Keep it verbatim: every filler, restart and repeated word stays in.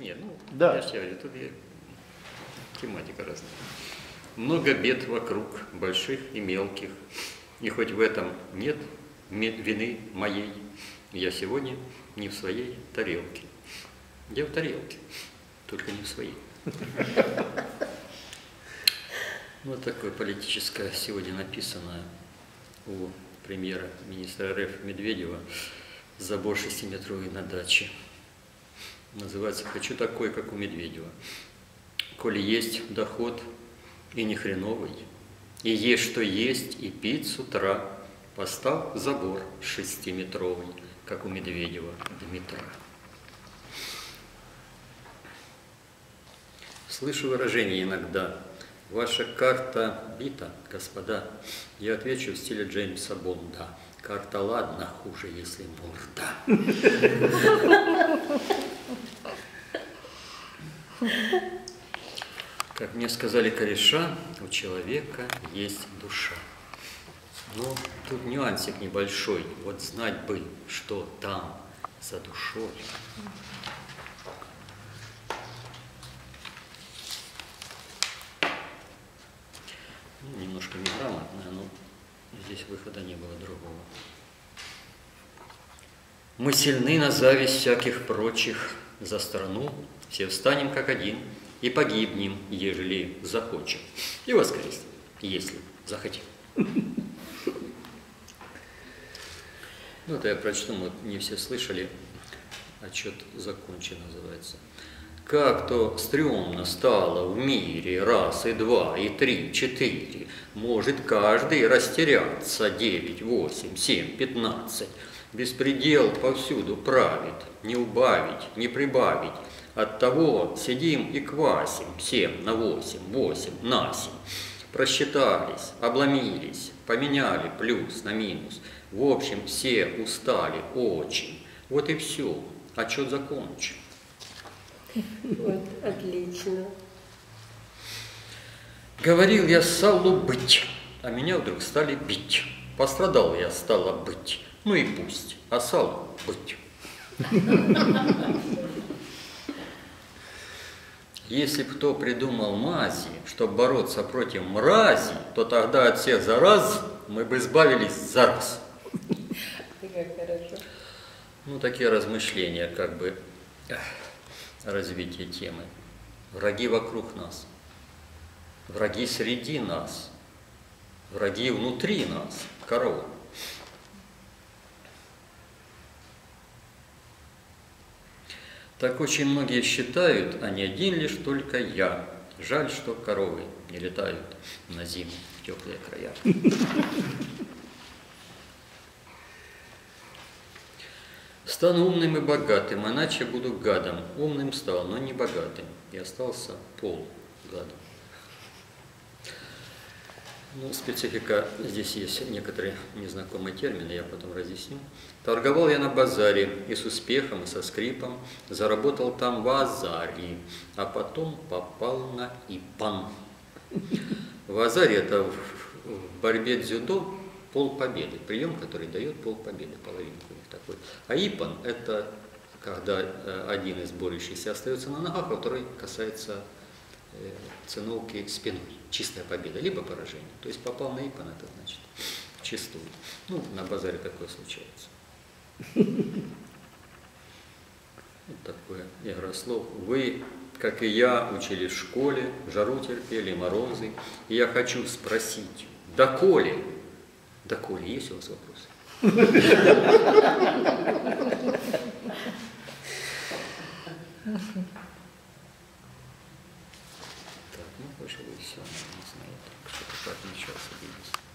Нет, ну, да. я же говорю, тут я... тематика разная. Много бед вокруг, больших и мелких, и хоть в этом нет вины моей, я сегодня не в своей тарелке. Я в тарелке, только не в своей. Вот такое политическое сегодня написано у премьера-министра РФ Медведева «Забор шестиметровый на даче». Называется «Хочу такой, как у Медведева». Коли есть доход и не хреновый, и есть что есть, и пить с утра, поставь забор шестиметровый, как у Медведева Дмитра. Слышу выражение иногда: «Ваша карта бита, господа». Я отвечу в стиле Джеймса Бонда: «Карта ладно, хуже, если морда». Как мне сказали кореша, у человека есть душа. Но тут нюансик небольшой. Вот знать бы, что там за душой. Ну, немножко неграмотно, но здесь выхода не было другого. Мы сильны на зависть всяких прочих, за страну все встанем как один и погибнем, ежели захочем, и воскреснем, если захотим. Ну, это я прочту, вот не все слышали, отчет закончен называется. Как-то стрёмно стало в мире раз, и два, и три, четыре. Может каждый растеряться, девять, восемь, семь, пятнадцать. Беспредел повсюду правит, не убавить, не прибавить. Оттого сидим и квасим, семь на восемь, восемь на семь. Просчитались, обломились, поменяли плюс на минус. В общем, все устали очень. Вот и все. Отчет закончен. Вот, отлично. Говорил я Саллу быть, а меня вдруг стали бить. Пострадал я, стало быть. Ну и пусть, а Саллу быть. Если б кто придумал мази, чтобы бороться против мрази, то тогда от всех зараз мы бы избавились за раз. Как хорошо. Ну, такие размышления, как бы, развитие темы. Враги вокруг нас, враги среди нас, враги внутри нас, корова. Так очень многие считают, а не один лишь только я. Жаль, что коровы не летают на зиму в теплые края. Стану умным и богатым, иначе буду гадом. Умным стал, но не богатым. И остался пол гадом. Ну, специфика, здесь есть некоторые незнакомые термины, я потом разъясню. Торговал я на базаре, и с успехом, и со скрипом, заработал там в Азаре, а потом попал на ИПАН. В Азаре это в борьбе дзюдо полпобеды, прием, который дает полпобеды, половинку у них такой. А ИПАН – это когда один из борющихся остается на ногах, а второй касается циновки спиной. Чистая победа, либо поражение. То есть попал на ИПАН, это значит чистую. Ну, на базаре такое случается. Вот такое игра слов. Вы, как и я, учились в школе, жару терпели, морозы. И я хочу спросить, доколе? Доколе, есть у вас вопросы? Так, ну, пожалуй, все. Не знаю, что-то так начался.